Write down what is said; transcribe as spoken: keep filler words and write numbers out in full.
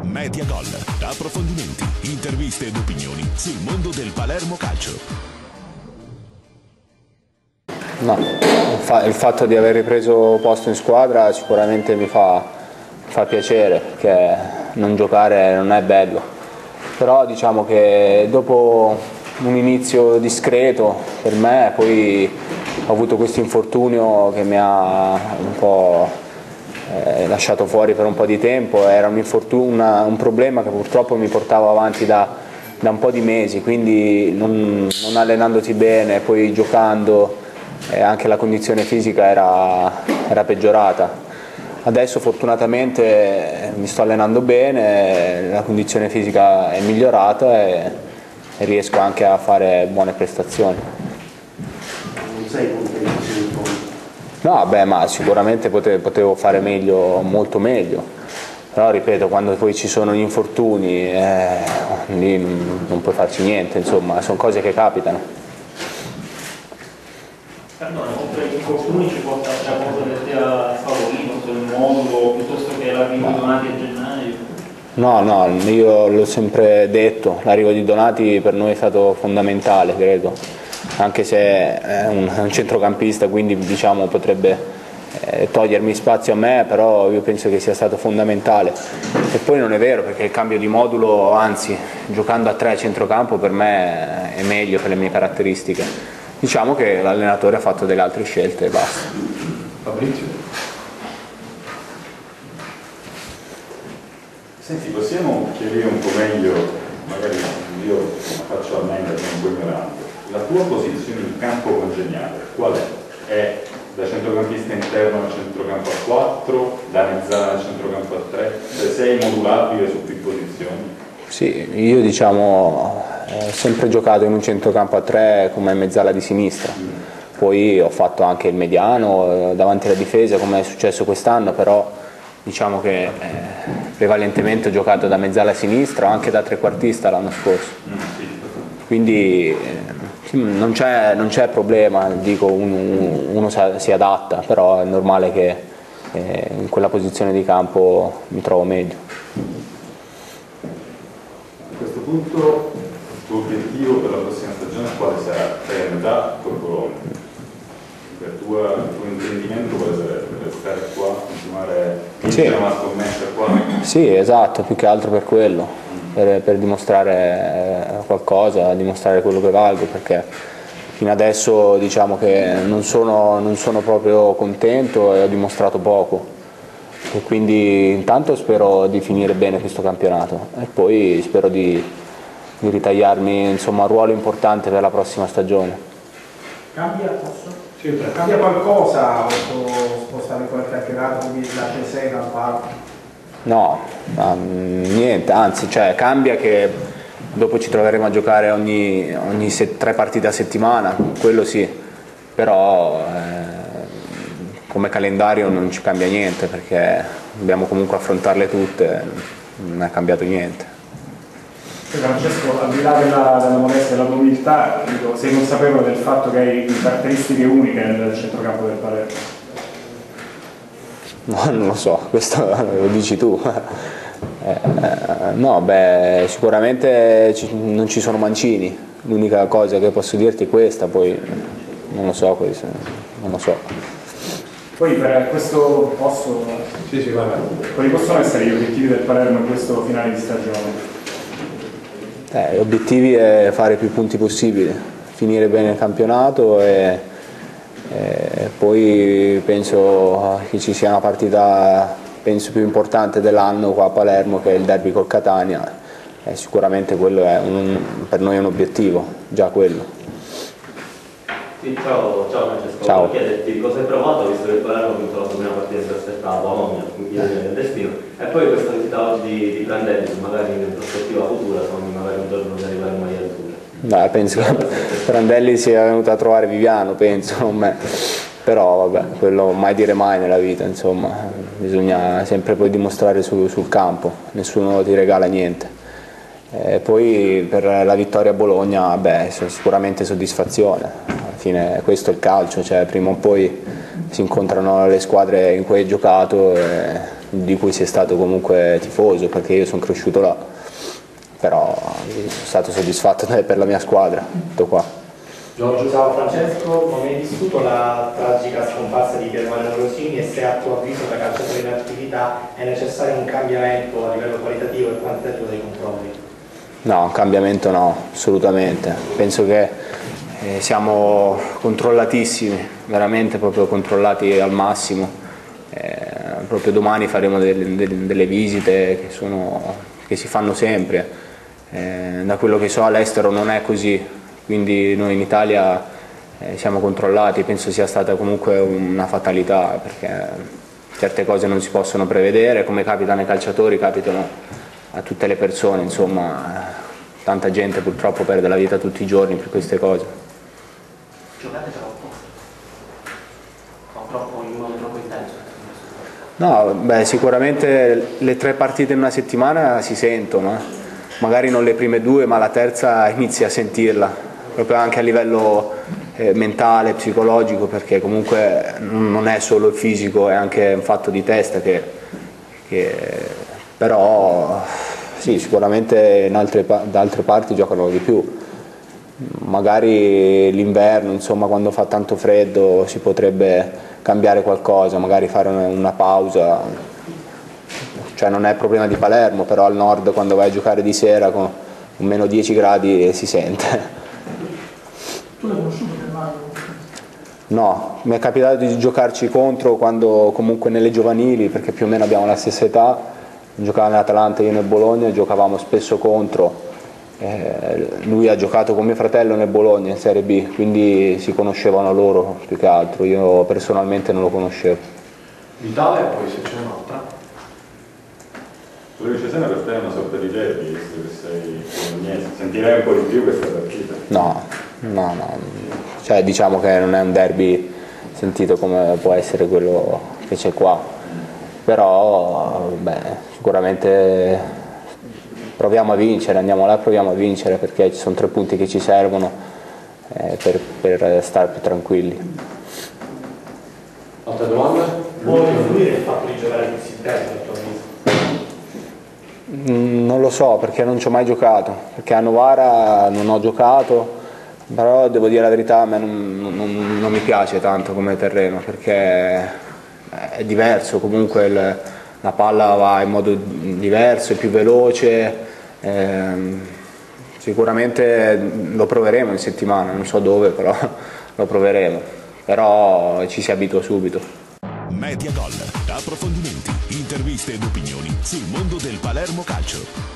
Mediagol, approfondimenti, interviste ed opinioni sul mondo del Palermo Calcio. No, il fatto di aver ripreso posto in squadra sicuramente mi fa, fa piacere, perché non giocare non è bello, però diciamo che dopo un inizio discreto per me, poi ho avuto questo infortunio che mi ha un po' eh, lasciato fuori per un po' di tempo. Era un, una, un problema che purtroppo mi portavo avanti da, da un po' di mesi, quindi non, non allenandoti bene, poi giocando, eh, anche la condizione fisica era, era peggiorata. Adesso fortunatamente eh, mi sto allenando bene, la condizione fisica è migliorata e, e riesco anche a fare buone prestazioni. Non sei contento? No, beh, ma sicuramente potevo, potevo fare meglio, molto meglio, però ripeto, quando poi ci sono gli infortuni, eh, lì non, non puoi farci niente, insomma, sono cose che capitano. Perdona, oltre agli infortuni ci porta a cosa che sia favorito, il modulo, piuttosto che l'arrivo di Donati a gennaio? No, no, io l'ho sempre detto, l'arrivo di Donati per noi è stato fondamentale, credo, anche se è un, è un centrocampista, quindi diciamo potrebbe eh, togliermi spazio a me, però io penso che sia stato fondamentale. E poi non è vero, perché il cambio di modulo, anzi, giocando a tre a centrocampo per me è meglio per le mie caratteristiche. Diciamo che l'allenatore ha fatto delle altre scelte e basta. Fabrizio? Senti, possiamo chiarire un po' meglio, magari io la faccio a me, sono un po' ignorante, la tua posizione in campo congeniale qual è? È da centrocampista interno a centrocampo a quattro, da mezzala a centrocampo a tre, cioè sei modulabile su più posizioni? Sì, io diciamo ho sempre giocato in un centrocampo a tre come mezzala di sinistra, poi ho fatto anche il mediano davanti alla difesa come è successo quest'anno, però diciamo che eh, prevalentemente ho giocato da mezzala a sinistra o anche da trequartista l'anno scorso, quindi eh, non c'è non c'è problema, dico uno, uno si adatta, però è normale che eh, in quella posizione di campo mi trovo meglio. A questo punto il tuo obiettivo per la prossima stagione quale sarà? Sei a metà col Bologna. Per il tuo, tuo intendimento quale sarebbe? Per stare qua, continuare a sì. una scommessa qua? Sì, esatto, più che altro per quello, mm. per, per dimostrare qualcosa, dimostrare quello che valgo, perché fino adesso diciamo che non sono, non sono proprio contento e ho dimostrato poco. E quindi intanto spero di finire bene questo campionato e poi spero di, di ritagliarmi insomma, un ruolo importante per la prossima stagione. Cambia, posso? Sì, cambia qualcosa o spostare qualche chiacchierato quindi la sei dal palco? No, niente, anzi cioè, cambia che dopo ci troveremo a giocare ogni, ogni set, tre partite a settimana, quello sì, però eh, come calendario non ci cambia niente perché dobbiamo comunque affrontarle tutte, non è cambiato niente. Francesco, al di là della, della modestia e della umiltà, dico, sei consapevole del fatto che hai caratteristiche uniche nel centrocampo del Palermo? No, non lo so, questo lo dici tu. Eh, no, beh, sicuramente ci, non ci sono mancini, l'unica cosa che posso dirti è questa, poi non lo so, questo, non lo so. Poi per questo posso... Sì, sì, vai. Quali possono essere gli obiettivi del Palermo in questo finale di stagione? Eh, gli obiettivi è fare più punti possibile, finire bene il campionato e, e poi penso che ci sia una partita penso più importante dell'anno qua a Palermo che è il derby col Catania e sicuramente quello è un, per noi è un obiettivo, già quello. Sì, ciao, ciao Francesco, ciao. Volevo chiederti cosa hai provato visto che il Palermo ha vinto la prima partita in trasferta a Bologna, quindi del destino, e poi questa visita oggi di, di Prandelli, magari in prospettiva futura, sogni magari un giorno di arrivare in maglia azzurra. Beh, penso che Prandelli sia venuto a trovare Viviano, penso, non me. Però vabbè, quello mai dire mai nella vita, insomma, bisogna sempre poi dimostrare su, sul campo, nessuno ti regala niente. E poi per la vittoria a Bologna, beh, sicuramente soddisfazione. Alla fine questo è il calcio, cioè prima o poi si incontrano le squadre in cui hai giocato e di cui sei stato comunque tifoso, perché io sono cresciuto là. Però sono stato soddisfatto per la mia squadra, tutto qua. Giorgio, ciao Francesco, come hai vissuto la tragica scomparsa di Pier Mario Rosini e se a tuo avviso da calciatore in attività è necessario un cambiamento a livello qualitativo e quantitativo dei controlli? No, un cambiamento no, assolutamente. Penso che eh, siamo controllatissimi, veramente proprio controllati al massimo. Eh, proprio domani faremo delle, delle, delle visite che, sono, che si fanno sempre. Eh, da quello che so all'estero non è così, quindi noi in Italia eh, siamo controllati. Penso sia stata comunque una fatalità, perché certe cose non si possono prevedere, come capitano ai calciatori, capitano a tutte le persone, insomma, tanta gente purtroppo perde la vita tutti i giorni per queste cose. Giocate troppo? O troppo in modo troppo intenso? No, beh, sicuramente le tre partite in una settimana si sentono, eh. Magari non le prime due, ma la terza inizi a sentirla, proprio anche a livello eh, mentale, psicologico, perché comunque non è solo il fisico, è anche un fatto di testa che, che però sì, sicuramente in altre, da altre parti giocano di più. Magari l'inverno, insomma, quando fa tanto freddo si potrebbe cambiare qualcosa, magari fare una pausa, cioè non è il problema di Palermo, però al nord quando vai a giocare di sera con meno dieci gradi si sente. Tu l'hai conosciuto Pier Mario? No, mi è capitato di giocarci contro quando comunque nelle giovanili, perché più o meno abbiamo la stessa età. Giocava nell'Atalanta, io nel Bologna, giocavamo spesso contro, eh, lui ha giocato con mio fratello nel Bologna in Serie B, quindi si conoscevano loro più che altro, io personalmente non lo conoscevo. Vitale e poi se c'è un'altra. Quello che c'è sempre per te è una sorta di derby, visto che sei bolognese, sentirei un po' di più questa partita? No, no, no, cioè diciamo che non è un derby sentito come può essere quello che c'è qua. Però beh, sicuramente proviamo a vincere, andiamo là e proviamo a vincere, perché ci sono tre punti che ci servono eh, per, per stare più tranquilli. Altra domanda? Può influire il fatto di giocare più sintetica a tuo avviso? Non lo so, perché non ci ho mai giocato, perché a Novara non ho giocato, però devo dire la verità, a me non, non, non mi piace tanto come terreno, perché è diverso, comunque il, la palla va in modo diverso, è più veloce, ehm, sicuramente lo proveremo in settimana, non so dove, però lo proveremo, però ci si abitua subito. Media Gol, approfondimenti, interviste ed opinioni sul mondo del Palermo Calcio.